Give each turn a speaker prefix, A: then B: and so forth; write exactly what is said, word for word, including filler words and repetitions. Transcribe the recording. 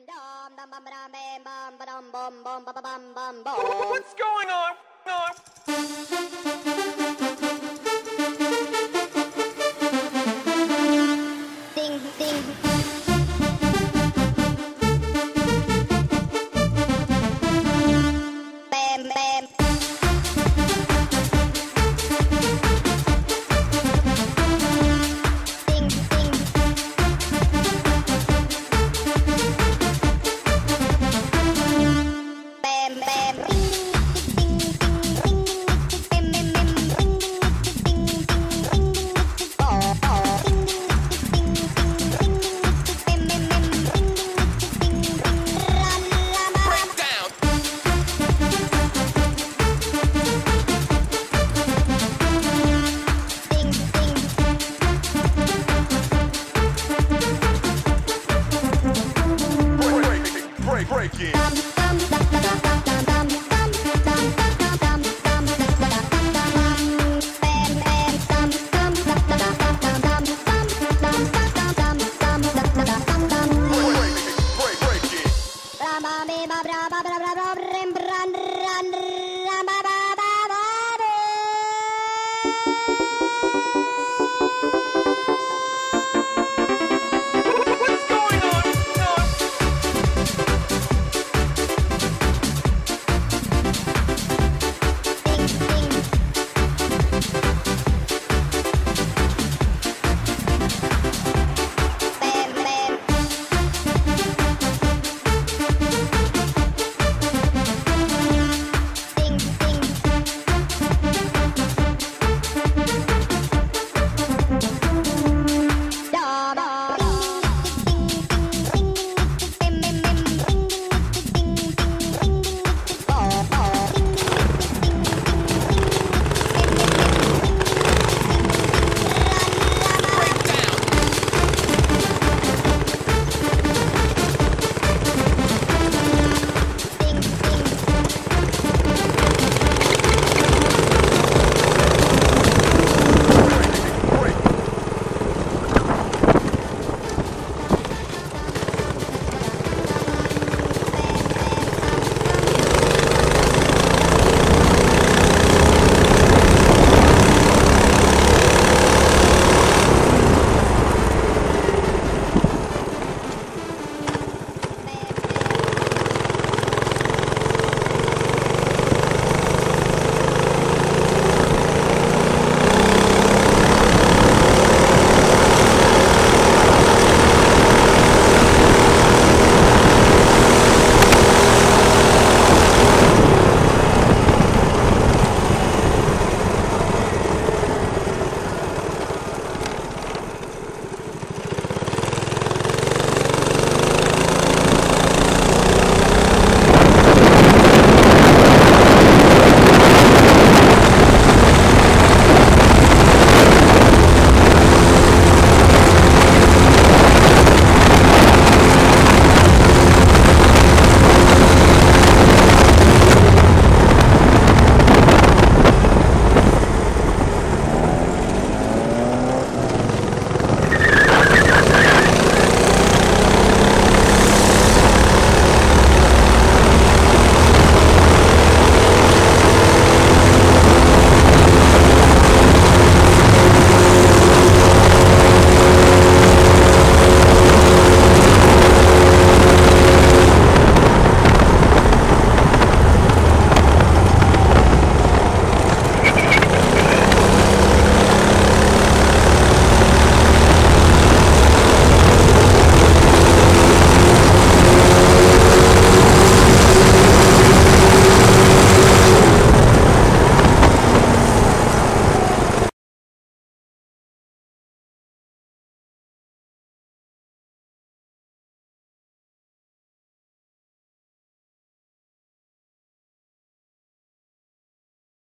A: What's going on? No.
B: Ding, ding. Bam, bam. Ding, ding. Bam, bam. Ring, ding, ding, ding, ring, bam, bam, bam. Ring, ding, ding, ding, ring, oh, oh. Ring, ding, ding, ding, ring, bam, bam, bam. Ring, ding, ding, ring, ram, ram, ram.
A: Break down.
B: Ding, ding.
A: Break, break, break, break it.
B: Bam, bam, bam.